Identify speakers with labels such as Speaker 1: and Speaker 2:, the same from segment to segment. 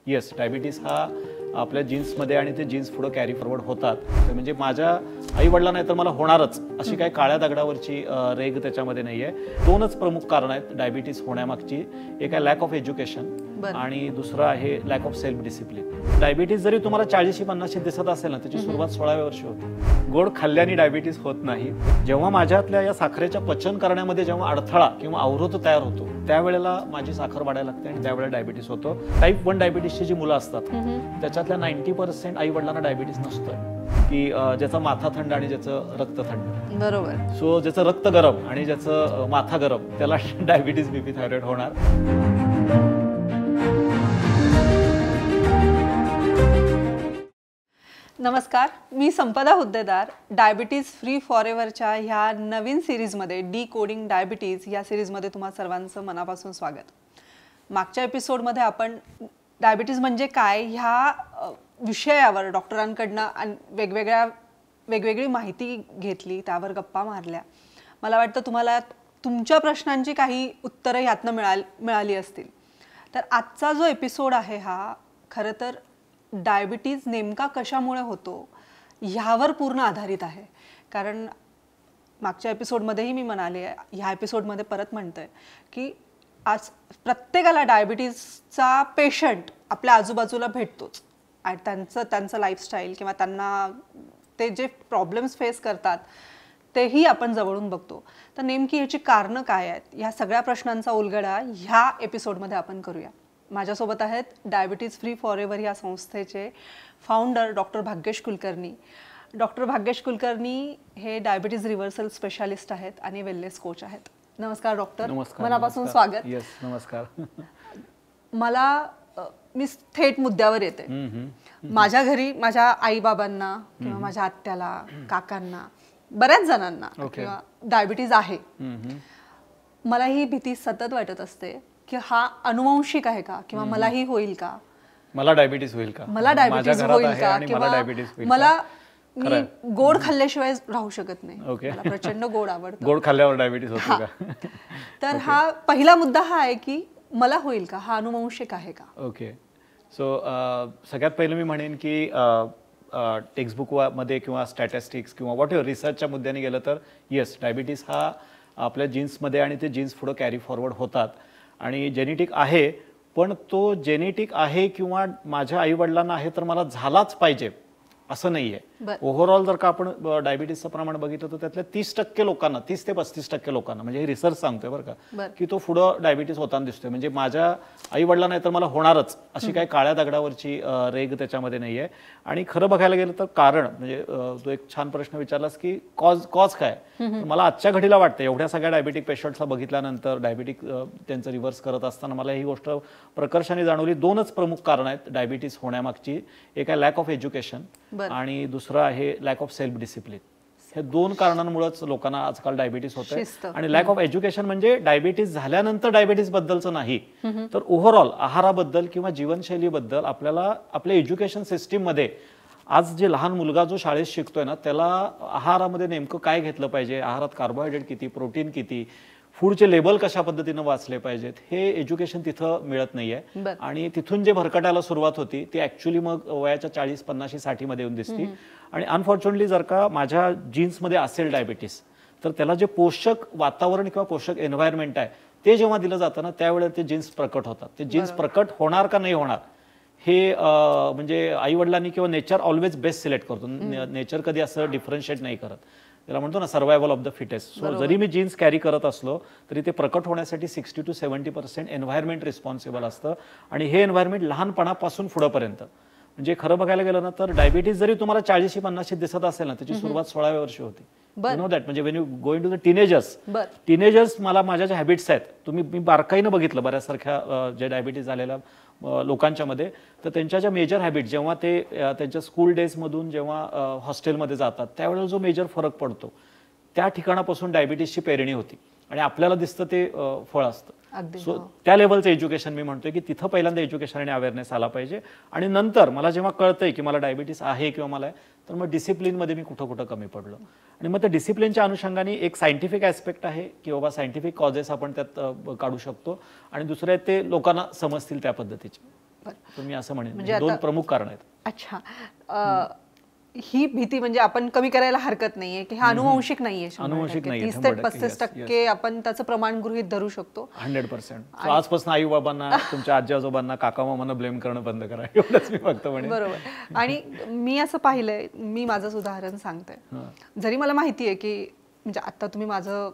Speaker 1: Yes, diabetes हा आपल्या जीन्समध्ये आणि ते जीन्स पुढे कॅरी फॉरवर्ड होतात. म्हणजे माझ्या आई वडिलांना नाही तर मला होणारच अशी काही काळ्या दगडावरची रेग त्याच्यामध्ये नाहीये. दोनच प्रमुख कारण आहेत डायबिटीज होण्यामागची. एक आहे लॅक ऑफ एज्युकेशन आणि दुसरं आहे lack of self discipline. Diabetes जरी तुम्हाला 40-50 दिसत असेल ना, त्याची सुरुवात 16व्या वर्षी होते. गोड खाल्ल्याने डायबिटीज होत नाही. जेव्हा माझ्यातल्या या साखरेच्या पचन करण्यामध्ये जेव्हा अडथळा किंवा अवरोध तयार होतो त्यावेळेला माझी साखर वाढायला लागते आणि त्यावेळेला डायबिटीज होतो. टाईप 1 डायबिटीजची जी मुलं असतात त्याच्यातल्या 90% आई वडिलांना डायबिटीज नसतोय, की ज्याचा माथा थंड आणि ज्याचं रक्त थंड.
Speaker 2: बरोबर.
Speaker 1: सो ज्याचं रक्त गरम आणि ज्याचं माथा गरम त्याला डायबिटीज बीपी थायरॉइड होणार.
Speaker 2: नमस्कार, मी संपदा हुद्देदार. डायबिटीज फ्री फॉरएव्हरच्या ह्या नवीन सिरीजमध्ये डी कोडिंग डायबिटीज या सिरीजमध्ये तुम्हा सर्वांचं मनापासून स्वागत. मागच्या एपिसोडमध्ये आपण डायबिटीज म्हणजे काय ह्या विषयावर डॉक्टरांकडनं वेगवेगळी माहिती घेतली, त्यावर गप्पा मारल्या. मला वाटतं तुम्हाला तुमच्या प्रश्नांची काही उत्तरं ह्यातनं मिळाली असतील. तर आजचा जो एपिसोड आहे हा खरं तर डायबिटीज नेमका कशामुळे होतो ह्यावर पूर्ण आधारित आहे. कारण मागच्या एपिसोडमध्येही मी म्हणाले, ह्या एपिसोडमध्ये परत म्हणतोय की आज प्रत्येकाला डायबिटीजचा पेशंट आपल्या आजूबाजूला भेटतोच आणि त्यांचं लाईफस्टाईल किंवा त्यांना ते जे प्रॉब्लेम्स फेस करतात तेही आपण जवळून बघतो. तर नेमकी ह्याची कारणं काय आहेत, ह्या सगळ्या प्रश्नांचा उलगडा ह्या एपिसोडमध्ये आपण करूया. माझ्यासोबत आहेत डायबिटीज फ्री फॉरएव्हर या संस्थेचे founder doctor Bhagyesh Kulkarni. Doctor Bhagyesh Kulkarni हे डायबिटीज रिव्हर्सल स्पेशालिस्ट आहेत आणि वेलनेस कोच आहेत. नमस्कार डॉक्टर. मनापासून स्वागत.
Speaker 1: येस, नमस्कार.
Speaker 2: मी थेट मुद्द्यावर येते. माझ्या घरी माझ्या आई बाबांना किंवा माझ्या आत्याला, काकांना, बऱ्याच जणांना किंवा डायबिटीज आहे. मला ही भीती सतत वाटत असते की हा अनुवंशिक आहे का, किंवा मलाही होईल का,
Speaker 1: मला डायबिटीज होईल का,
Speaker 2: मला डायबिटीज होईल का, किंवा मी गोड खाल्ल्याशिवाय राहू शकत नाही, मला प्रचंड गोड आवडतं,
Speaker 1: गोड खाल्ल्यावर डायबिटीज होते का.
Speaker 2: तर हा पहिला मुद्दा हा आहे की मला होईल का, हा अनुवंशिक आहे का.
Speaker 1: ओके. सो सगळ्यात पहिलं मी म्हणेन की टेक्स्टबुक मध्ये किंवा स्टॅटिस्टिक्स किंवा व्हॉट एव्हर रिसर्चच्या मुद्द्याने गेलं तर येस, डायबिटीज हा आपल्या जीन्समध्ये आणि ते जीन्स पुढे कॅरी फॉरवर्ड होतात आणि जेनेटिक आहे. पण तो जेनेटिक आहे किंवा माझ्या आई वडिलांना आहे तर मला झालाच पाहिजे असं नाहीये. ओव्हरऑल जर का आपण डायबिटीजचं प्रमाण बघितलं तर त्यातल्या 30% लोकांना, 30 ते 35% लोकांना, म्हणजे हे रिसर्च सांगतोय बरं का, की तो पुढं डायबिटीज होताना दिसतोय. म्हणजे माझ्या आई वडिलांना नाही तर मला होणारच अशी काही काळ्या दगडावरची रेग त्याच्यामध्ये नाहीये. आणि खरं बघायला गेलं तर कारण म्हणजे तो एक छान प्रश्न विचारलास की कॉज काय. मला आजच्या घडीला वाटतं एवढ्या सगळ्या डायबिटिक पेशंट्सला बघितल्यानंतर डायबिटिक त्यांचं रिव्हर्स करत असताना मला ही गोष्ट प्रकर्षाने जाणवली. दोनच प्रमुख कारण आहेत डायबिटीज होण्यामागची. एक आहे लॅक ऑफ एज्युकेशन आणि दुसरं आहे लॅक ऑफ सेल्फ डिसिप्लिन. हे दोन कारणांमुळेच लोकांना आजकाल डायबिटीज होते. आणि लॅक ऑफ एज्युकेशन म्हणजे डायबिटीज झाल्यानंतर डायबिटीज बद्दलचं नाही, तर ओव्हरऑल आहाराबद्दल किंवा जीवनशैलीबद्दल आपल्याला आपल्या एज्युकेशन सिस्टीम मध्ये आज जे लहान मुलगा जो शाळेत शिकतोय ना, त्याला आहारामध्ये नेमकं काय घेतलं पाहिजे, आहारात कार्बोहायड्रेट किती, प्रोटीन किती, फूडचे लेबल कशा पद्धतीनं वाचले पाहिजेत, हे एज्युकेशन तिथं मिळत नाहीये. आणि तिथून जे भरकटायला सुरुवात होती ती ऍक्च्युली मग वयाच्या 40, 50, 60 मध्ये येऊन दिसती. आणि अनफॉर्च्युनेटली जर का माझ्या जीन्समध्ये असेल डायबिटीस तर त्याला जे पोषक वातावरण किंवा पोषक एन्व्हायरमेंट आहे ते जेव्हा दिलं जातं ना त्यावेळेला ते जीन्स प्रकट होतात. ते जीन्स प्रकट होणार का नाही होणार हे म्हणजे आई वडिलांनी किंवा नेचर ऑलवेज बेस्ट सिलेक्ट करतो. नेचर कधी असं डिफरन्शिएट नाही करत. त्याला म्हणतो ना survival of the fittest. So जरी मी जीन्स कॅरी करत असलो तरी ते प्रकट होण्यासाठी 60 to 70% एन्व्हायरमेंट रिस्पॉन्सिबल असतं. आणि हे एन्व्हायरमेंट लहानपणापासून पुढेपर्यंत, म्हणजे खरं बघायला गेलं ना तर डायबिटीज जरी तुम्हाला 40-50 दिसत असेल ना त्याची सुरुवात 16व्या वर्षी होती. You know that. म्हणजे when you go into the teenagers मला माझ्या ज्या हॅबिट्स आहेत मी बारकाईनं बघितलं बऱ्याचसारख्या जे डायबिटीज झालेल्या लोकांच्या मध्ये, तर त्यांच्या ज्या मेजर हॅबिट जेव्हा ते त्यांच्या स्कूल डेजमधून जेव्हा हॉस्टेलमध्ये जातात त्यावेळेला जो मेजर फरक पडतो त्या ठिकाणापासून डायबिटीजची पेरणी होती आणि आपल्याला दिसतं ते फळ असतं. सो त्या लेवलचं एज्युकेशन मी म्हणतोय की तिथं पहिल्यांदा एज्युकेशन आणि अवेअरनेस आला पाहिजे. आणि नंतर मला जेव्हा कळतंय की मला डायबिटीस आहे किंवा मला तर मग डिसिप्लिनमध्ये मी कुठं कमी पडलो. आणि मग त्या डिसिप्लिनच्या अनुषंगाने एक सायंटिफिक ॲस्पेक्ट आहे की बाबा सायंटिफिक कॉजेस आपण त्यात काढू शकतो आणि दुसरं आहे ते लोकांना समजतील त्या पद्धतीचे. तुम्ही असं म्हणेन
Speaker 2: म्हणजे
Speaker 1: दोन प्रमुख कारण आहेत.
Speaker 2: अच्छा, ही भीती म्हणजे आपण कमी करायला हरकत नाहीये की हा अनुवंशिक नाहीये.
Speaker 1: अनुवंशिक नाहीये,
Speaker 2: 30 ते 35% आपण त्याचं प्रमाण गृहीत धरू शकतो.
Speaker 1: 100%. आजपासून आई बाबांना, तुमच्या आजी आजोबांना, काका मामांना ब्लेम करणं बंद करा, एवढंच मी फक्त म्हणेन.
Speaker 2: बरोबर. आणि मी असं पाहिलंय, मी माझंच उदाहरण सांगते. जरी मला माहितीये की म्हणजे आता तुम्ही माझं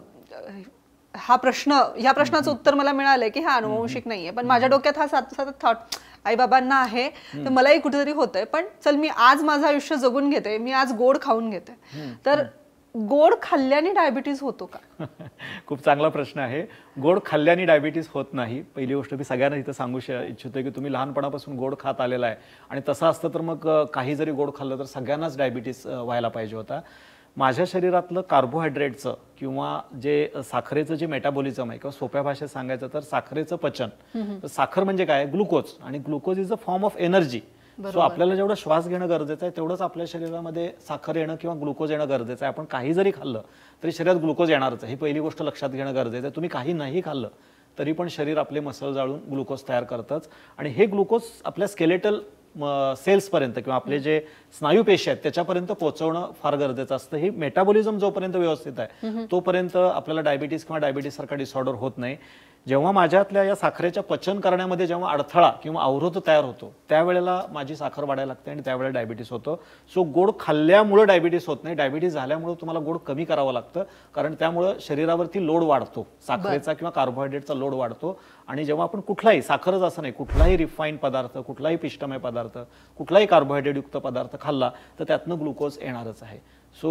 Speaker 2: ह्या प्रश्नाचं उत्तर मला मिळालंय की हा अनुवंशिक नाहीये, पण माझ्या डोक्यात हा सतत थॉट आई बाबांना आहे, तर मलाही कुठेतरी होतंय. पण चल, मी आज माझं आयुष्य जगून घेते, मी आज गोड खाऊन घेते, तर गोड खाल्ल्याने डायबिटीज होतो का?
Speaker 1: खूप चांगला प्रश्न आहे. गोड खाल्ल्याने डायबिटीज होत नाही. पहिली गोष्ट मी सगळ्यांना इथं सांगू इच्छितो की तुम्ही लहानपणापासून गोड खात आलेला आहे, आणि तसं असतं तर मग काही जरी गोड खाल्लं तर सगळ्यांनाच डायबिटीज व्हायला पाहिजे होता. माझ्या शरीरातलं कार्बोहायड्रेटचं किंवा जे साखरेचं जे मेटाबॉलिझम आहे, किंवा सोप्या भाषेत सांगायचं तर साखरेचं पचन. साखर म्हणजे काय? ग्लुकोज. आणि glucose is a form of energy. So आपल्याला जेवढं श्वास घेणं गरजेचं आहे तेवढंच आपल्या शरीरामध्ये साखर येणं किंवा ग्लुकोज येणं गरजेचं आहे. आपण काही जरी खाल्लं तरी शरीरात ग्लुकोज येणारच आहे, ही पहिली गोष्ट लक्षात घेणं गरजेचं आहे. तुम्ही काही नाही खाल्लं तरी पण शरीर आपले मसल जाळून ग्लुकोज तयार करतंच, आणि हे ग्लुकोज आपल्या स्केलेटल सेल्सपर्यंत किंवा आपले जे स्नायू पेशी आहेत त्याच्यापर्यंत पोहोचवणं फार गरजेचं असतं. ही मेटाबॉलिझम जोपर्यंत व्यवस्थित आहे तोपर्यंत आपल्याला डायबिटीस किंवा डायबिटीस सारखा डिसऑर्डर होत नाही. जेव्हा माझ्यातल्या या साखरेच्या पचन करण्यामध्ये जेव्हा अडथळा किंवा अवरोध तयार होतो त्यावेळेला माझी साखर वाढायला लागते आणि त्यावेळेला डायबिटीस होतं. सो गोड खाल्ल्यामुळे डायबिटीस होत नाही, डायबिटीस झाल्यामुळे तुम्हाला गोड कमी करावं लागतं, कारण त्यामुळे शरीरावरती लोड वाढतो, साखरेचा किंवा कार्बोहायड्रेटचा लोड वाढतो. आणि जेव्हा आपण कुठलाही, साखरच असं नाही, कुठलाही रिफाईंड पदार्थ, कुठलाही पिष्टमय पदार्थ, कुठलाही कार्बोहायड्रेटयुक्त पदार्थ खाल्ला तर त्यातनं ग्लुकोज येणारच आहे. सो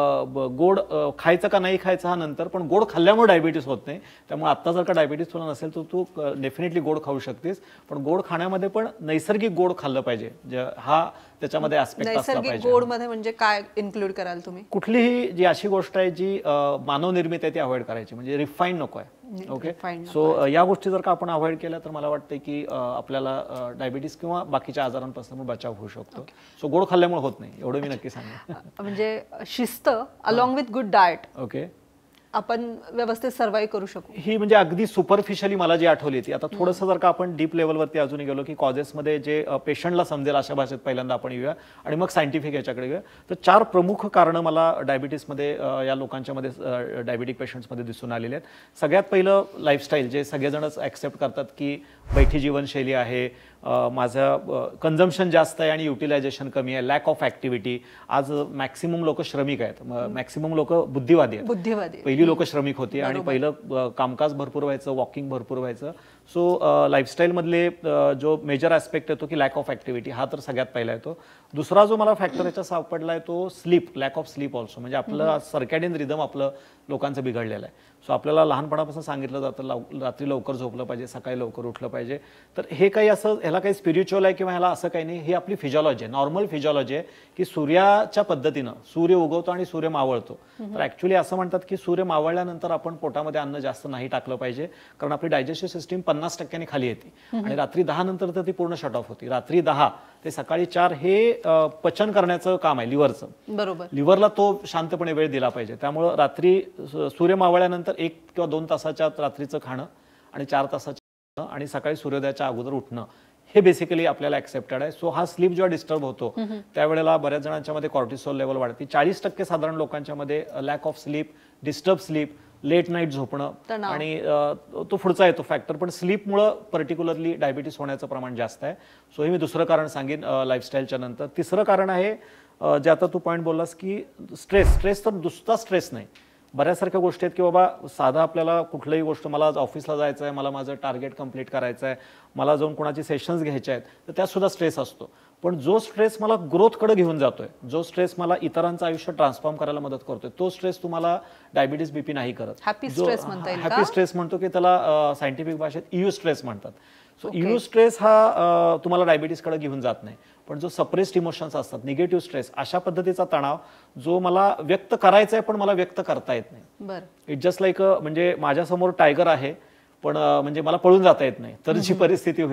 Speaker 1: गोड खायचं का नाही खायचं हा नंतर, पण गोड खाल्ल्यामुळे डायबिटीस होत नाही. त्यामुळे आत्ता जर का डायबिटीस तुला नसेल तर तू डेफिनेटली गोड खाऊ शकतेस, पण गोड खाण्यामध्ये पण नैसर्गिक गोड खाल्लं पाहिजे. हा त्याच्यामध्ये ऍस्पेक्ट असला
Speaker 2: नैसर्गिक
Speaker 1: पाहिजे.
Speaker 2: गोड मध्ये म्हणजे काय इन्क्लूड कराल तुम्ही?
Speaker 1: कुठलीही जी अशी गोष्ट आहे जी मानवनिर्मित आहे ती अवॉइड करायची, म्हणजे रिफाईंड नको आहे. ओके, सो या गोष्टी जर का आपण अवॉइड केल्या तर मला वाटतं की आपल्याला डायबिटीस किंवा बाकीच्या आजारांपासून बचाव होऊ शकतो. सो गोड खाल्ल्यामुळे होत नाही, एवढं मी नक्की सांगेन.
Speaker 2: म्हणजे शिस्त along with good diet
Speaker 1: okay,
Speaker 2: आपण व्यवस्थित सर्व्हाइव्ह करू शकू.
Speaker 1: ही म्हणजे अगदी सुपरफिशियली मला जी आठवली ती. आता थोडंसं जर का आपण डीप लेवलवरती अजून गेलो की कॉजेसमध्ये जे पेशंटला समजेल अशा भाषेत पहिल्यांदा आपण येऊया आणि मग सायंटिफिक याच्याकडे घेऊया. तर 4 प्रमुख कारणं मला डायबिटीसमध्ये या लोकांच्यामध्ये डायबिटिक पेशंट्समध्ये दिसून आलेले आहेत. सगळ्यात पहिलं लाईफस्टाईल, जे सगळेजणच ॲक्सेप्ट करतात की बैठी जीवनशैली आहे, माझं कन्झम्पशन जास्त आहे आणि युटिलायझेशन कमी आहे, लॅक ऑफ ॲक्टिव्हिटी. आज मॅक्सिमम लोक श्रमिक आहेत, मॅक्सिमम लोक बुद्धिवादी आहेत. पहिली लोक श्रमिक होती आणि पहिलं कामकाज भरपूर व्हायचं, वॉकिंग भरपूर व्हायचं. सो लाईफस्टाईलमधले जो मेजर ॲस्पेक्ट येतो की लॅक ऑफ ॲक्टिव्हिटी, हा तर सगळ्यात पहिला येतो. दुसरा जो मला फॅक्टर याचा सापडला आहे तो sleep, lack of sleep also. म्हणजे आपलं सर्कॅडियन रिदम आपलं लोकांचं बिघडलेलं आहे. सो आपल्याला लहानपणापासून सांगितलं जातं रात्री लवकर झोपलं पाहिजे, सकाळी लवकर उठलं पाहिजे. तर हे काही असं, ह्याला काही स्पिरिच्युअल आहे किंवा ह्याला असं काही नाही, ही आपली फिजिओलॉजी आहे, नॉर्मल फिजिओलॉजी आहे की सूर्याच्या पद्धतीनं सूर्य उगवतो आणि सूर्य मावळतो. तर ॲक्च्युली असं म्हणतात की सूर्य मावळल्यानंतर आपण पोटामध्ये अन्न जास्त नाही टाकलं पाहिजे, कारण आपली डायजेस्टिव्ह सिस्टीम 50% खाली येते आणि रात्री 10 नंतर तर ती पूर्ण शट ऑफ होती. रात्री 10 ते सकाळी 4 हे पचन करण्याचं काम आहे लिव्हरचं.
Speaker 2: बरोबर,
Speaker 1: लिव्हरला तो शांतपणे वेळ दिला पाहिजे. त्यामुळं रात्री सूर्य मावळल्यानंतर 1 किंवा 2 तासाच्या रात्रीचं खाणं आणि 4 तासाचं आणि सकाळी सूर्योदयाच्या अगोदर उठणं, हे बेसिकली आपल्याला ऍक्सेप्टेड आहे. सो हा स्लीप जेव्हा डिस्टर्ब होतो त्यावेळेला बऱ्याच जणांच्या मध्ये कॉर्टिसोल लेवल वाढते. 40% साधारण लोकांच्या मध्ये lack of sleep, disturb sleep, late night झोपणं आणि तो पुढचा येतो फॅक्टर. पण स्लीपमुळं पर्टिक्युलरली डायबिटीस होण्याचं प्रमाण जास्त आहे. सो हे मी दुसरं कारण सांगेन लाईफस्टाईलच्या नंतर. तिसरं कारण आहे जे आता तू पॉईंट बोललास की स्ट्रेस तर नुसता स्ट्रेस नाही, बऱ्याचसारख्या गोष्टी आहेत की बाबा साधा आपल्याला कुठलीही गोष्ट, मला आज ऑफिसला जायचं आहे, मला माझं टार्गेट कंप्लीट करायचं आहे, मला जाऊन कोणाची सेशन्स घ्यायचे आहेत, तर त्यात सुद्धा स्ट्रेस असतो. पण जो स्ट्रेस मला ग्रोथकडे घेऊन जातोय, जो स्ट्रेस मला इतरांचं आयुष्य ट्रान्सफॉर्म करायला मदत करतोय, तो स्ट्रेस तुम्हाला डायबिटीस बीपी नाही करत.
Speaker 2: हॅपी स्ट्रेस म्हणता येईल.
Speaker 1: हॅपी स्ट्रेस म्हणतो की त्याला सायंटिफिक भाषेत इयू स्ट्रेस म्हणतात. सो इयू स्ट्रेस हा तुम्हाला डायबिटीसकडे घेऊन जात नाही. पण जो सप्रेस्ड इमोशन्स असतात, निगेटिव्ह स्ट्रेस, अशा पद्धतीचा तणाव जो मला व्यक्त करायचा आहे पण मला व्यक्त करता येत नाही. इट जस्ट लाईक म्हणजे माझ्यासमोर टायगर आहे पण म्हणजे मला पळून जाता येत नाही, तर जी परिस्थिती होईल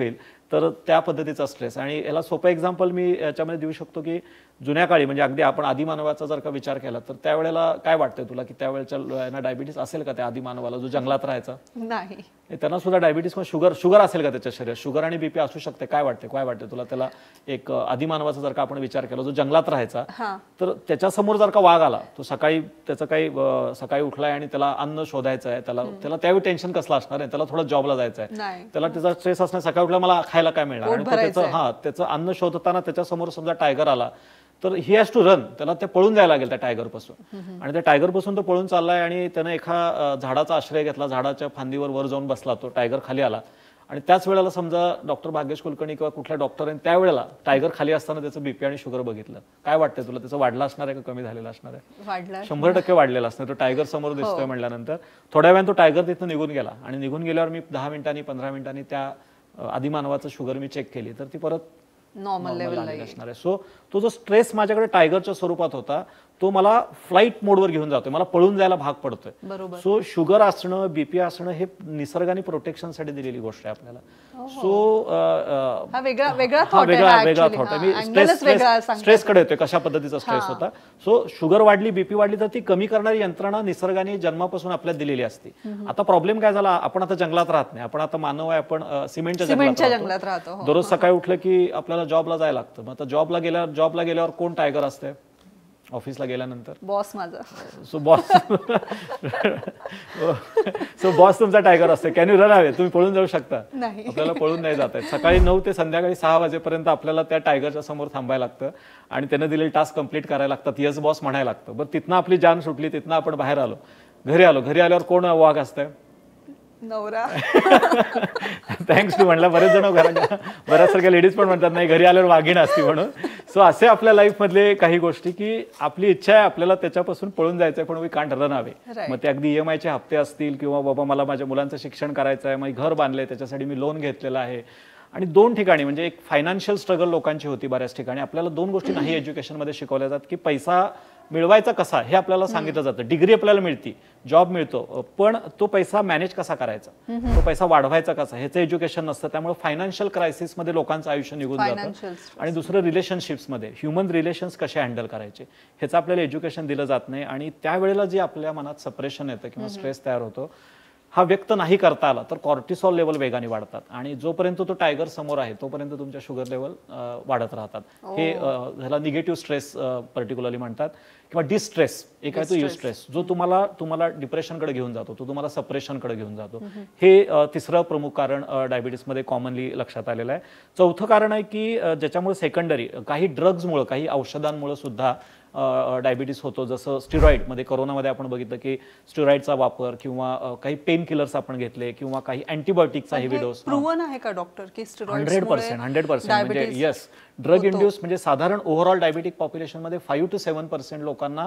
Speaker 1: तर त्या पद्धतीचा स्ट्रेस. आणि याला सोपं एक्झाम्पल मी याच्यामध्ये देऊ शकतो की जुन्या काळी म्हणजे अगदी आपण आदिमानवाचा जर का विचार केला तर त्यावेळेला काय वाटतंय तुला की त्यावेळेच्या डायबिटीस असेल का त्या आदिमानवाला जो जंगलात राहायचा?
Speaker 2: नाही.
Speaker 1: त्यांना सुद्धा डायबिटीस शुगर असेल का त्याच्या शरीरात? शुगर आणि बीपी असू शकते. काय वाटते तुला त्याला? एक आदिमानवाचा जर का आपण विचार केला जो जंगलात राहायचा तर त्याच्यासमोर जर का वाघ आला तो सकाळी त्याचं काही सकाळी उठलाय आणि त्याला अन्न शोधायचं आहे, त्याला त्यावेळी टेन्शन कसलं असणार आहे? त्याला थोडं जॉबला जायचं आहे, त्याला त्याचा स्ट्रेस असणार सकाळी उठला मला खायला काय मिळणार? त्याचं अन्न शोधताना त्याच्यासमोर समजा टायगर आला तर ही हॅज टू रन. त्याला ते पळून जायला लागेल त्या टायगर पासून. आणि त्या टायगर पासून तो पळून चाललाय आणि त्यानं एका झाडाचा आश्रय घेतला, झाडाच्या फांदीवर वर जाऊन बसला, तो टायगर खाली आला. आणि त्याच वेळेला समजा डॉक्टर भाग्येश कुलकर्णी किंवा कुठल्या डॉक्टरांनी त्यावेळेला टायगर खाली असताना त्याचं बीपी आणि शुगर बघितलं. काय वाटतंय तुला? त्याचं वाढलं असणार आहे का कमी झालेलं असणार आहे? 100% वाढलेलं असणार. तो टायगर समोर दिसतोय म्हटल्यानंतर थोड्या वेळाने तो टायगर तिथं निघून गेला. आणि निघून गेल्यावर मी 10 मिनिटांनी 15 मिनिटांनी त्या आदिमानवाचं शुगर मी चेक केली तर ती परत
Speaker 2: नॉर्मल लेवलला
Speaker 1: असणार आहे. सो तो जो स्ट्रेस माझ्याकडे टायगरच्या स्वरूपात होता तो मला फ्लाईट मोडवर घेऊन जातोय, मला पळून जायला भाग पडतोय. सो शुगर असणं, बीपी असणं हे निसर्गाने प्रोटेक्शनसाठी दिलेली गोष्ट आहे आपल्याला. सो
Speaker 2: वेगळा थॉट
Speaker 1: आहे. स्ट्रेस कडे येतोय, कशा पद्धतीचा स्ट्रेस होता. सो शुगर वाढली, बीपी वाढली तर ती कमी करणारी यंत्रणा निसर्गाने जन्मापासून आपल्याला दिलेली असते. आता प्रॉब्लेम काय झाला, आपण आता जंगलात राहत नाही, आपण आता मानव आहे, आपण सिमेंटच्या जंगलात राहतो. दररोज सकाळी उठलं की आपल्याला जॉबला जायला लागतं. मग आता जॉबला गेल्यावर कोण टायगर असते ऑफिसला गेल्यानंतर?
Speaker 2: बॉस माझा.
Speaker 1: सो बॉस तुमचा टायगर असते. Can you run away? तुम्ही पळून जाऊ शकता? आपल्याला पळून नाही जात आहे. सकाळी 9 ते संध्याकाळी 6 वाजेपर्यंत आपल्याला त्या टायगरच्या समोर थांबायला लागतं आणि त्यानं दिलेले टास्क कंप्लीट करायला लागतात. येस बॉस म्हणायला लागतं. बरं, तिथनं आपली जान सुटली, तिथनं आपण बाहेर आलो, घरी आल्यावर कोण वाघ असतंय?
Speaker 2: नवरा.
Speaker 1: थँक्स टू म्हणला. बरेच जण बऱ्याच सारख्या लेडीज पण म्हणतात नाही घरी आल्यावर वाघीण असती म्हणून. सो असे आपल्या लाईफ मधले काही गोष्टी की आपली इच्छा आहे आपल्याला त्याच्यापासून पळून जायचंय पण वी कांट रन अवे. मग ते अगदी EMI चे हप्ते असतील किंवा बाबा मला माझ्या मुलांचं शिक्षण करायचं आहे, मग घर बांधलंय त्याच्यासाठी मी लोन घेतलेलं आहे. आणि 2 ठिकाणी म्हणजे एक फायनान्शियल स्ट्रगल लोकांची होती बऱ्याच ठिकाणी. आपल्याला 2 गोष्टी नाही एज्युकेशनमध्ये शिकवल्या जातात की पैसा मिळवायचा कसा हे आपल्याला सांगितलं जातं. डिग्री आपल्याला मिळते, जॉब मिळतो, पण तो पैसा मॅनेज कसा करायचा, तो पैसा वाढवायचा कसा ह्याचं एज्युकेशन नसतं. त्यामुळे फायनान्शियल क्रायसिसमध्ये लोकांचं आयुष्य निघून जातं. आणि दुसरं रिलेशनशिप्समध्ये ह्युमन रिलेशन्स कसे हँडल करायचे ह्याचं आपल्याला एज्युकेशन दिलं जात नाही. आणि त्यावेळेला जे आपल्या मनात सप्रेशन येतं किंवा स्ट्रेस तयार होतो हा व्यक्त नाही करता आला तर कॉर्टिसॉल लेवल वेगाने वाढतात आणि जोपर्यंत तो टायगर समोर आहे तोपर्यंत तुमच्या शुगर लेवल वाढत राहतात. हे ह्याला निगेटिव्ह स्ट्रेस पर्टिक्युलरली म्हणतात किंवा डिस्ट्रेस. एक आहे तो युस्ट्रेस जो तुम्हाला डिप्रेशनकडे घेऊन जातो, तो तुम्हाला सप्रेशनकडे घेऊन जातो. हे तिसरं प्रमुख कारण डायबिटीसमध्ये कॉमनली लक्षात आलेलं आहे. चौथं कारण आहे की ज्याच्यामुळे सेकंडरी काही ड्रग्समुळे, काही औषधांमुळे सुद्धा डायबिटीस होतो. जसं स्टिरॉइडमध्ये कोरोनामध्ये आपण बघितलं की स्टिरॉइडचा वापर किंवा काही पेन किलर्स आपण घेतले किंवा काही अँटीबायोटिकचा हेवी डोस.
Speaker 2: प्रूव्हन आहे का डॉक्टर की
Speaker 1: 100% म्हणजे येस ड्रग इंड्यूस म्हणजे साधारण ओव्हरऑल डायबिटिक पॉप्युलेशनमध्ये 5 to 7% लोकांना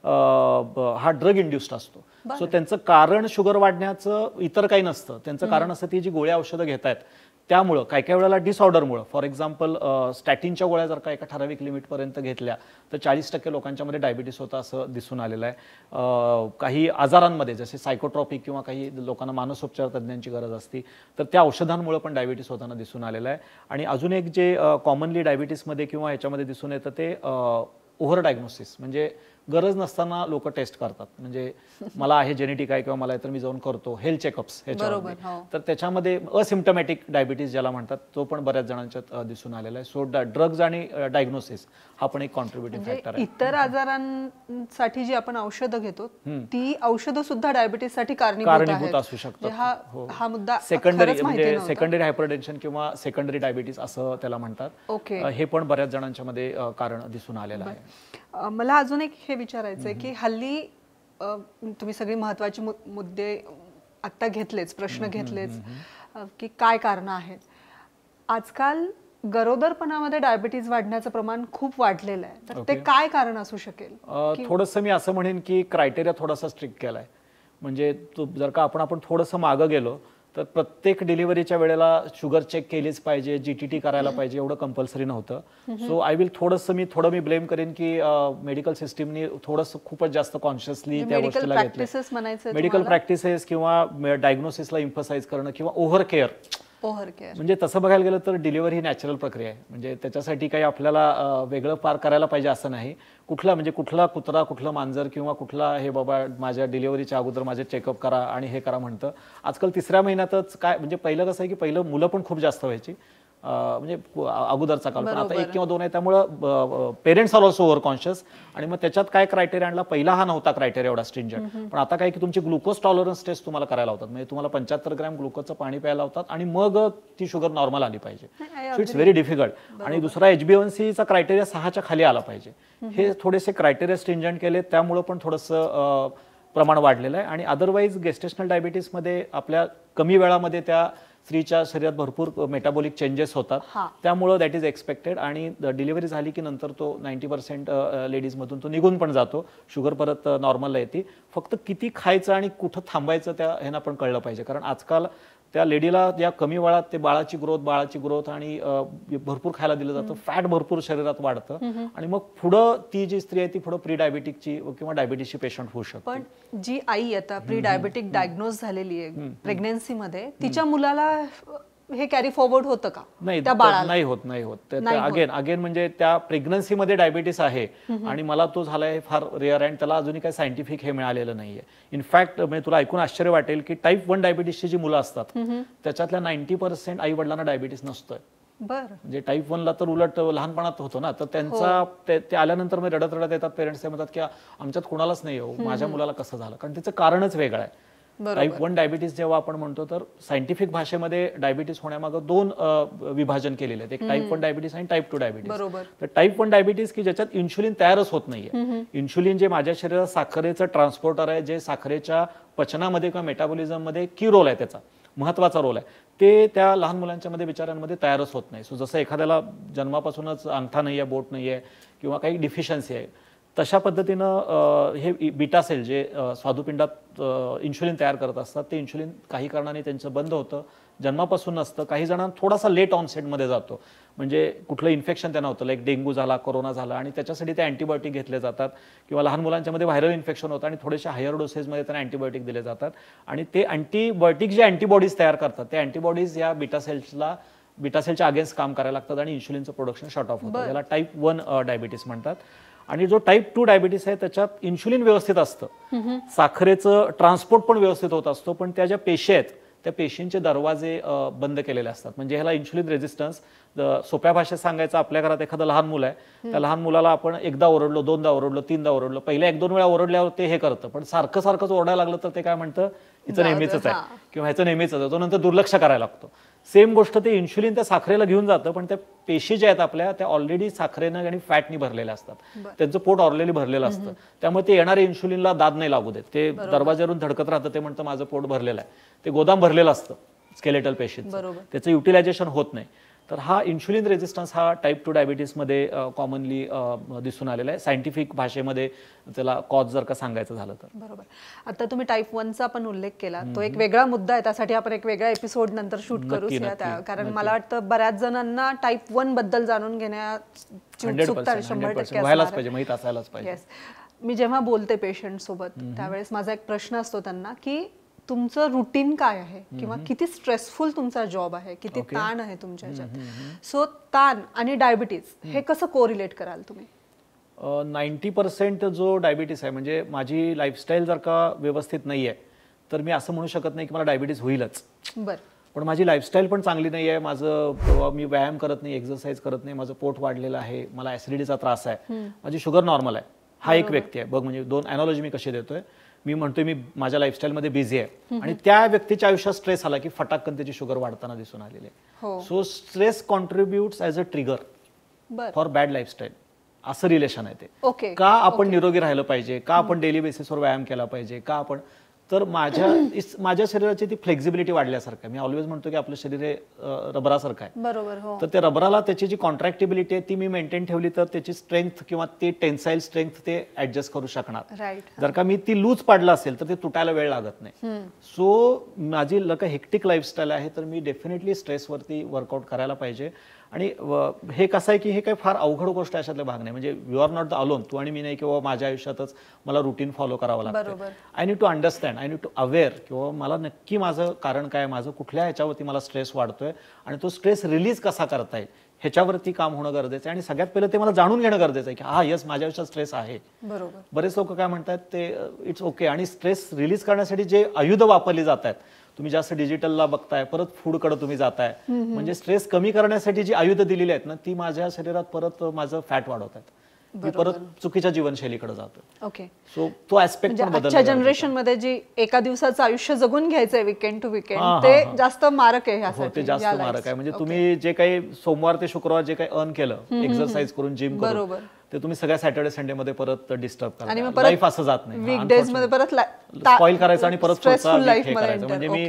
Speaker 1: हा ड्रग इंड्युस्ड असतो. सो त्यांचं कारण शुगर वाढण्याचं इतर काही नसतं. त्यांचं कारण असतं ती जी गोळ्या औषधं घेत आहेत त्यामुळं काही काही वेळेला डिसऑर्डरमुळं. फॉर एक्झाम्पल स्टॅटिनच्या गोळ्या जर का एका ठराविक लिमिटपर्यंत घेतल्या तर 40% लोकांच्यामध्ये डायबिटीस होतं असं दिसून आलेलं आहे. काही आजारांमध्ये जसे सायकोट्रॉपिक किंवा काही लोकांना मानसोपचार तज्ज्ञांची गरज असते तर त्या औषधांमुळे पण डायबिटीस होताना दिसून आलेलं आहे. आणि अजून एक जे कॉमनली डायबिटीसमध्ये किंवा ह्याच्यामध्ये दिसून येतं ते ओव्हर डायग्नोसिस. म्हणजे गरज नसताना लोक टेस्ट करतात. म्हणजे मला आहे जेनेटिक आहे किंवा मला आहे तर मी जाऊन करतो हेल्थ चेकअप्स ह्याच्यामध्ये. तर त्याच्यामध्ये असिम्प्टमॅटिक डायबिटीस ज्याला म्हणतात तो पण बऱ्याच जणांच्यात दिसून आलेला आहे. सो ड्रग्ज आणि डायग्नोसिस हा पण एक कॉन्ट्रीब्युटिंग फॅक्टर आहे.
Speaker 2: इतर आजारांसाठी जी आपण औषधं घेतो ती औषधं सुद्धा डायबिटीससाठी कारणीभूत असू शकतात. हा मुद्दा
Speaker 1: सेकंडरी म्हणजे सेकंडरी हायपरटेन्शन किंवा सेकंडरी डायबिटीस असं त्याला म्हणतात. हे पण बऱ्याच जणांच्या मध्ये कारण दिसून आलेलं आहे.
Speaker 2: मला अजून एक हे विचारायचं आहे की हल्ली तुम्ही सगळे महत्वाचे मुद्दे आता घेतलेच, प्रश्न घेतलेच की काय कारण आहेत. आजकाल गरोदरपणामध्ये डायबिटीज वाढण्याचं प्रमाण खूप वाढलेलं आहे, तर ते काय कारण असू शकेल?
Speaker 1: थोडंसं मी असं म्हणेन की क्रायटेरिया थोडासा स्ट्रिक्ट केलाय. म्हणजे जर का आपण थोडंसं मागं गेलो तर प्रत्येक डिलिव्हरीच्या वेळेला शुगर चेक केलीच पाहिजे, GTT करायला पाहिजे एवढं कंपल्सरी नव्हतं. सो आय विल थोडं मी ब्लेम करेन की मेडिकल सिस्टीमनी थोडंसं खूपच जास्त कॉन्शियसली त्या गोष्टीला घेतलं. मेडिकल प्रॅक्टिसेस किंवा डायग्नोसिसला इम्फसाइज करणं किंवा ओव्हर केअर
Speaker 2: ओव्हर केअर
Speaker 1: म्हणजे तसं बघायला गेलं तर डिलिव्हरी ही नॅचरल प्रक्रिया आहे. म्हणजे त्याच्यासाठी काही आपल्याला वेगळं फार करायला पाहिजे असं नाही. कुठला कुत्रा, कुठलं मांजर किंवा कुठला हे बाबा माझ्या डिलिव्हरीच्या अगोदर माझे चेकअप करा आणि हे करा म्हणतं. आजकाल 3ऱ्या महिन्यातच काय म्हणजे पहिलं कसं आहे की पहिलं मुलं पण खूप जास्त व्हायची, म्हणजे अगोदरचा काल, पण आता 1 किंवा 2 आहे. त्यामुळं parents are also over conscious. आणि मग त्याच्यात काय क्रायटेरिया आणला, पहिला हा नव्हता क्रायटेरिया एवढा स्ट्रिंजंट, पण आता काय की तुमची ग्लुकोज टॉलरन्स टेस्ट तुम्हाला करायला होतात. म्हणजे तुम्हाला 75 ग्रॅम ग्लुकोजचं पाणी प्यायला होतात आणि मग ती शुगर नॉर्मल आली पाहिजे. So it's very difficult. आणि दुसरा HbA1c क्रायटेरिया 6च्या खाली आला पाहिजे. हे थोडेसे क्रायटेरिया स्ट्रिंजंट केले, त्यामुळं पण थोडंसं प्रमाण वाढलेलं आहे. आणि अदरवाईज गेस्टेशनल डायबिटीसमध्ये आपल्या कमी वेळामध्ये त्या स्त्रीच्या शरीरात भरपूर मेटाबॉलिक चेंजेस होतात, त्यामुळं दॅट इज एक्सपेक्टेड. आणि डिलिव्हरी झाली की नंतर तो 90% लेडीजमधून तो निघून पण जातो, शुगर परत नॉर्मलला येते. फक्त किती खायचं आणि कुठं थांबायचं त्या ह्यांना पण कळलं पाहिजे. कारण आजकाल त्या लेडीला या कमी वेळात ते बाळाची ग्रोथ आणि भरपूर खायला दिलं जातं, फॅट भरपूर शरीरात वाढतं आणि मग पुढं ती जी स्त्री आहे ती पुढं प्री डायबिटिकची किंवा डायबिटीसची पेशंट होऊ शकते.
Speaker 2: पण जी आई आता प्री डायबिटिक डायग्नोज झालेली आहे प्रेग्नन्सीमध्ये, तिच्या मुलाला हे कॅरी फॉरवर्ड होतं का?
Speaker 1: नाही, नाही होत. अगेन म्हणजे त्या प्रेग्नन्सीमध्ये डायबिटीस आहे आणि मला तो झालाय फार रेअर आहे आणि त्याला अजूनही काही सायंटिफिक हे मिळालेलं नाहीये. इनफॅक्ट म्हणजे तुला ऐकून आश्चर्य वाटेल की टाईप 1 डायबिटीसची जी मुलं असतात त्याच्यातल्या 90% आई वडिलांना डायबिटीस नसतोय. म्हणजे टाईप 1ला तर उलट लहानपणात होतो ना, तर त्यांचा ते आल्यानंतर मग रडत येतात पेरेंट्स, ते म्हणतात की आमच्यात कुणालाच नाही हो, माझ्या मुलाला कसं झालं, कारण त्याचं कारणच वेगळं आहे. टाईप 1 डायबिटीस जेव्हा आपण म्हणतो तर सायंटिफिक भाषेमध्ये डायबिटीस होण्यामागे 2 विभाजन केलेले आहेत, एक टाईप 1 डायबिटीस आणि टाईप 2 डायबिटीस. तर टाईप 1 डायबिटीस की ज्याच्यात इन्शुलिन तयारच होत नाहीये. इन्शुलिन जे माझ्या शरीरात साखरेचं ट्रान्सपोर्टर आहे, जे साखरेच्या पचनामध्ये किंवा मेटाबॉलिझम मध्ये की रोल आहे, त्याचा महत्वाचा रोल आहे, ते त्या लहान मुलांच्या मध्ये बिचाऱ्यांमध्ये तयारच होत नाही. सो जसं एखाद्याला जन्मापासूनच अंगठा नाहीये, बोट नाहीये किंवा काही डिफिशियन्सी आहे, तशा पद्धतीनं हे बीटा सेल जे स्वादुपिंडात इन्शुलिन तयार करत असतात, ते इन्शुलिन काही कारणाने त्यांचं बंद होतं, जन्मापासून नसतं. काही जणांना थोडासा लेट ऑनसेटमध्ये जातो, म्हणजे कुठलं इन्फेक्शन त्यांना होतं, लाईक डेंग्यू झाला, कोरोना झाला आणि त्याच्यासाठी ते अँटीबायोटिक घेतले जातात, किंवा लहान मुलांच्या मध्ये व्हायरल इन्फेक्शन होतं आणि थोडेसे हायर डोसेसमध्ये त्यांना अँटीबायोटिक दिले जातात. आणि ते अँटीबायोटिक जे अँटीबॉडीज तयार करतात, ते अँटीबॉडीज या बीटा सेलच्या अगेन्स्ट काम करायला लागतात आणि इन्शुलिनचं प्रोडक्शन शॉर्ट ऑफ होतं. याला टाईप 1 डायबिटीस म्हणतात. आणि जो टाईप 2 डायबिटीस आहे त्याच्यात इन्शुलिन व्यवस्थित असतं, साखरेचं ट्रान्सपोर्ट पण व्यवस्थित होत असतो, पण त्या ज्या पेशी आहेत त्या पेशींचे दरवाजे बंद केलेले असतात. म्हणजे ह्याला इन्शुलिन रेझिस्टन्स. सोप्या भाषेत सांगायचं, आपल्या घरात एखादं लहान मुलं आहे, त्या लहान मुलाला आपण एकदा ओरडलो, 2दा ओरडलो, 3दा ओरडलो, पहिल्या 1-2 वेळा ओरडल्यावर ते हे करतं, पण सारखंच ओरडायला लागलं तर ते काय म्हणतं, हिचं नेहमीच आहे किंवा ह्याचं नेहमीच आहे, तो नंतर दुर्लक्ष करायला लागतो. सेम गोष्ट ते इन्शुलिन त्या साखरेला घेऊन जातं, पण त्या पेशी ज्या आहेत आपल्या, त्या ऑलरेडी साखरेनं आणि फॅटनी भरलेल्या असतात, त्यांचं पोट ऑलरेडी भरलेलं असतं, त्यामुळे ते येणाऱ्या इन्शुलिनला दाद नाही लागू देत. ते दरवाज्यावरून धडकत राहतं, ते म्हणतं माझं पोट भरलेलं आहे, ते गोदाम भरलेलं असतं स्केलेटल पेशीचं, त्याचं युटिलायझेशन होत नाही. तर हा इन्शुलिन रेझिस्टन्स हा टाईप 2 डायबिटीसमध्ये कॉमनली दिसून आलेला आहे. सायंटिफिक भाषेमध्ये त्याला कॉज जर का सांगायचं झालं तर.
Speaker 2: बरोबर. आता तुम्ही टाईप 1चा पण उल्लेख केला, तो एक वेगळा मुद्दा आहे, त्यासाठी आपण एक वेगळा एपिसोड नंतर शूट करूया, कारण मला वाटतं बऱ्याच जणांना टाईप 1 बद्दल जाणून घेण्याची उत्सुकता 100%
Speaker 1: व्हायलाच पाहिजे, माहित असायलाच पाहिजे.
Speaker 2: मी जेव्हा बोलते पेशंट सोबत त्यावेळेस माझा एक प्रश्न असतो त्यांना की तुमचं रुटीन काय आहे, किंवा किती स्ट्रेसफुल तुमचा जॉब आहे, किती ताण आहे तुमच्या ह्याच्यात. सो ताण आणि डायबिटीज हे कसं कोरिलेट कराल तुम्ही?
Speaker 1: 90% जो डायबिटीस आहे, म्हणजे माझी लाईफस्टाईल जर का व्यवस्थित नाही आहे तर मी असं म्हणू शकत नाही की मला डायबिटीस होईलच. पण माझी लाईफस्टाईल पण चांगली नाही आहे, मी व्यायाम करत नाही, एक्सरसाइज करत नाही, माझं पोट वाढलेलं आहे, मला ऍसिडिटीचा त्रास आहे, माझी शुगर नॉर्मल आहे, हा एक व्यक्ती आहे. बघ, म्हणजे 2 अॅनॉलॉजी मी कशी देतोय. मी म्हणतोय मी माझ्या लाईफस्टाईलमध्ये बिझी आहे आणि त्या व्यक्तीच्या आयुष्यात स्ट्रेस आला की फटाकन त्याची शुगर वाढताना दिसून आलेली आहे. So stress contributes as a trigger for bad lifestyle, असं रिलेशन आहे ते. का आपण निरोगी राहिलं पाहिजे, का आपण डेली बेसिसवर व्यायाम केला पाहिजे, का आपण, तर माझ्या शरीराची ती फ्लेक्झिबिलिटी वाढल्यासारखं. मी ऑलवेज म्हणतो की आपलं शरीर हे रबरासारखं आहे.
Speaker 2: बरोबर.
Speaker 1: तर त्या रबराला त्याची जी कॉन्ट्रॅक्टिबिलिटी आहे ती मी मेंटेन ठेवली तर त्याची स्ट्रेंथ किंवा ते टेन्साईल स्ट्रेंथ ते ऍडजस्ट करू शकणार. जर का मी ती लूज पाडलं असेल तर ते तुटायला वेळ लागत नाही. सो माझी हेक्टिक लाईफस्टाईल आहे, तर मी डेफिनेटली स्ट्रेसवरती वर्कआउट करायला पाहिजे. आणि हे कसं आहे की हे काही फार अवघड गोष्ट अशातला भाग नाही. म्हणजे you are not the alone. तू आणि मी नाही किंवा माझ्या आयुष्यातच मला रुटीन फॉलो करावं लागतं. I need to understand, I need to aware किंवा मला नक्की माझं कारण काय, माझं कुठल्या ह्याच्यावरती मला स्ट्रेस वाढतोय आणि तो स्ट्रेस रिलीज कसा करता येईल ह्याच्यावरती काम होणं गरजेचं आहे. आणि सगळ्यात पहिलं ते मला जाणून घेणं गरजेचं आहे की हा येस माझ्या आयुष्यात स्ट्रेस आहे.
Speaker 2: बरोबर.
Speaker 1: बरेच लोक काय म्हणतात ते इट्स ओके. आणि स्ट्रेस रिलीज करण्यासाठी जे आयुध वापरली जात आहेत, तुम्ही जास्त डिजिटलला बघताय, परत फूडकडे तुम्ही जाताय, म्हणजे स्ट्रेस कमी करण्यासाठी जी आयुध दिलेली आहेत ना ती माझ्या शरीरात परत माझं फॅट वाढवत आहेत. मी परत चुकीच्या जीवनशैलीकडे जातो.
Speaker 2: ओके.
Speaker 1: सो तो ऍस्पेक्ट पण
Speaker 2: आजच्या जनरेशन मध्ये जी एका दिवसाचं आयुष्य जगून घ्यायचंय वीकेंड टू वीकेंड, ते जास्त मारक आहे ह्यासाठी.
Speaker 1: ते जास्त मारक आहे. म्हणजे तुम्ही जे काही सोमवार ते शुक्रवार जे काही अर्न केलं एक्सरसाइज करून, जिम करून, ते तुम्ही सगळ्या सॅटर्डे संडे मध्ये परत डिस्टर्ब करा. लाईफ असं जात नाही.
Speaker 2: वीकडेज मध्ये परत
Speaker 1: स्पॉइल करायचं आणि परत पुढचा वीक हे करायचं. म्हणजे मी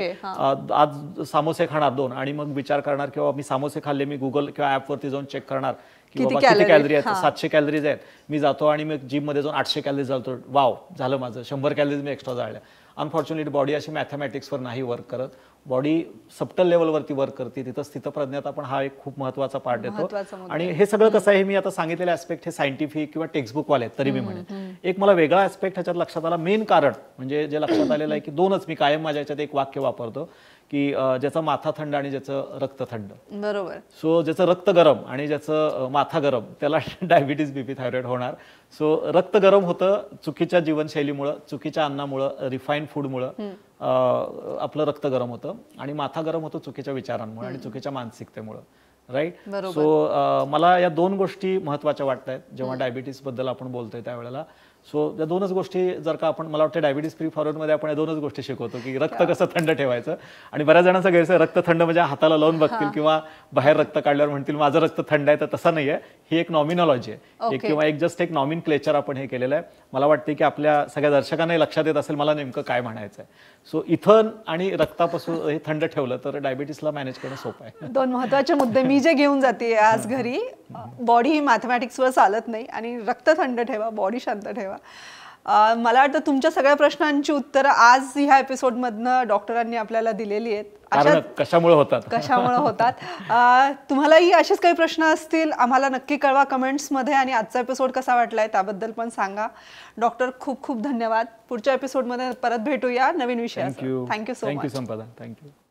Speaker 1: आज समोसे खाणार 2 आणि मग विचार करणार किंवा मी समोसे खाल्ले, मी गुगल किंवा ऍप वरती जाऊन चेक करणार की बाबा किती कॅलरी आहेत. 700 कॅलरीज आहेत. मी जातो आणि मग जिम मध्ये जाऊन 800 कॅलरीज जातो. वाव, झालं माझं 100 कॅलरीज मी एक्स्ट्रा जाळल्या. अनफॉर्च्युनेटली बॉडी अशी मॅथमॅटिक्सवर नाही वर्क करत. बॉडी सबटल लेवलवरती वर्क करते. तिथं स्थितप्रज्ञता पण हा एक खूप महत्वाचा पार्ट येतो. आणि हे सगळं कसं आहे, मी आता सांगितलेले ऍस्पेक्ट हे सायंटिफिक किंवा टेक्स्टबुक वाले तरी मी म्हणेन. एक मला वेगळा ऍस्पेक्ट ह्याच्यात लक्षात आला. मेन कारण म्हणजे जे लक्षात आलेलं आहे की 2च मी कायम माझ्या ह्याच्यात एक वाक्य वापरतो की ज्याचा माथा थंड आणि ज्याचं रक्त थंड.
Speaker 2: बरोबर.
Speaker 1: सो ज्याचं रक्त गरम आणि ज्याचं माथा गरम त्याला डायबिटीज, बीपी, थायरॉइड होणार. सो रक्त गरम होतं चुकीच्या जीवनशैलीमुळं, चुकीच्या अन्नामुळं, रिफाईंड फूडमुळं आपलं रक्त गरम होतं. आणि माथा गरम होतं चुकीच्या विचारांमुळे आणि चुकीच्या मानसिकतेमुळं. राईट. सो मला या 2 गोष्टी महत्वाच्या वाटत आहेत जेव्हा डायबिटीस बद्दल आपण बोलतोय त्यावेळेला. सो या 2च गोष्टी जर का आपण, मला वाटतं डायबिटीस फ्री फॉरवर्ड मध्ये आपण या 2च गोष्टी शिकवतो की रक्त कसं थंड ठेवायचं. आणि बऱ्याच जणांचा गैरसमज रक्त थंड म्हणजे हाताला लावून बघतील किंवा बाहेर रक्त काढल्यावर म्हणतील माझं रक्त थंड आहे, तर तसं नाहीये. ही एक नॉमिनॉलॉजी आहे किंवा एक जस्ट एक नॉमिन क्लेचर आपण हे केलेलं आहे. मला वाटतं की आपल्या सगळ्या दर्शकांनाही लक्षात येत असेल मला नेमकं काय म्हणायचं आहे. सो इथं आणि रक्तापासून हे थंड ठेवलं तर डायबिटीसला मॅनेज करणं सोपं आहे.
Speaker 2: 2 महत्वाचे मुद्दे मी जे घेऊन जाते आज घरी. बॉडी ही मॅथमॅटिक्सवर चालत नाही आणि रक्त थंड ठेवा, बॉडी शांत ठेवा. मला वाटतं तुमच्या सगळ्या प्रश्नांची उत्तरं आज ह्या एपिसोडमधनं डॉक्टरांनी आपल्याला दिलेली आहेत.
Speaker 1: कशामुळे
Speaker 2: होतात. तुम्हालाही असेच काही प्रश्न असतील आम्हाला नक्की कळवा कमेंट्समध्ये. आणि आजचा एपिसोड कसा वाटलाय त्याबद्दल पण सांगा. डॉक्टर खूप खूप धन्यवाद. पुढच्या एपिसोडमध्ये परत भेटूया नवीन विषयासह. Thank you so much.
Speaker 1: Sampada. Thank you.